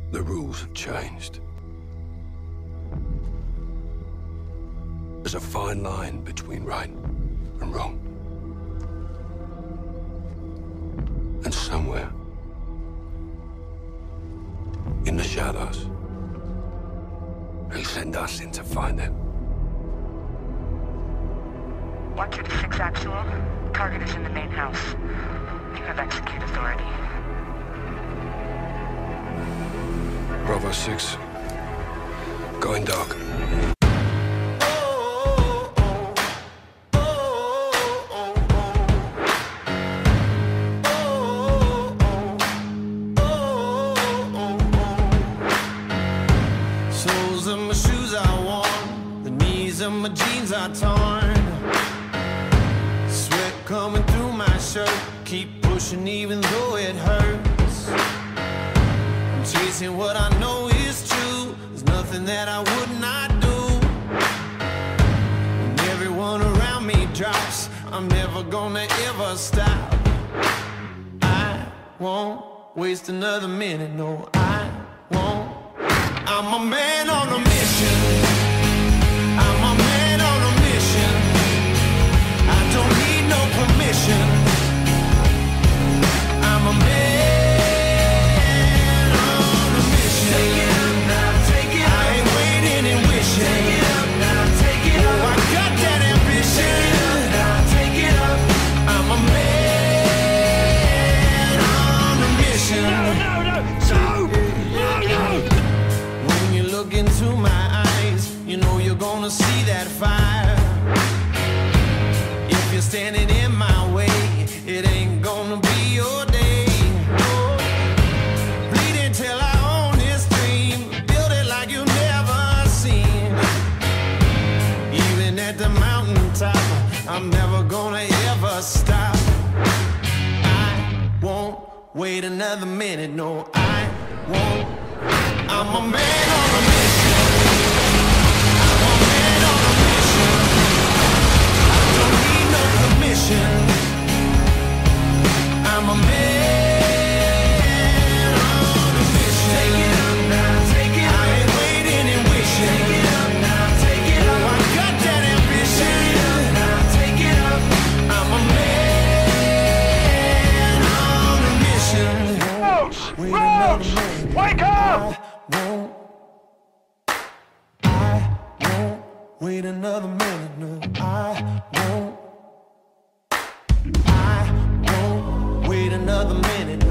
The rules have changed. There's a fine line between right and wrong. And somewhere in the shadows, they send us in to find them. 126 actual. Target is in the main house. You have execute authority. Bravo 6. Going dark. Soles of my shoes are worn, the knees of my jeans are torn. Sweat coming through my shirt, keep pushing even though it hurts. I'm chasing what I know is true, there's nothing that I would not do. When everyone around me drops, I'm never gonna ever stop. I won't waste another minute, no I won't. I'm a man on a mission. I'm a man on a mission. I don't need no permission. I'm a man on a mission. Take it up now, take it up. I ain't waiting and wishing. Take it up now, take it up. Oh, I got that ambition. Take it up now, take it up. I'm a man on a mission. When you look into my eyes, you know you're gonna see that fire. If you're standing in my way, it ain't gonna be your day. Bleeding till I own this dream, build it like you never seen. Even at the mountaintop, I'm never gonna ever stop. I won't wait another minute, no I won't. I'm a man on a mission. I'm a man on a mission. I don't need no permission. I'm a man on a mission. Take it up now, take it up. I ain't waiting and wishing. Take it up now, take it up. Oh, I got that ambition. Take it up now, take it up. I'm a man on a mission. Roach! Wake up! I won't wait another minute, no, I won't wait another minute.